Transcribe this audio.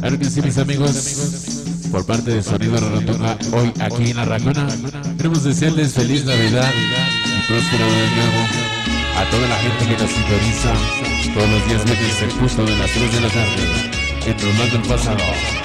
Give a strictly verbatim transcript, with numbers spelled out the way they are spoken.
Claro que sí, mis amigos, por parte de Sonido Rarotonga, hoy aquí en La Racona, queremos desearles feliz Navidad y próspero año nuevo a toda la gente que nos sintoniza todos los días viernes en punto de las tres de la tarde, en Rolando el Pasado.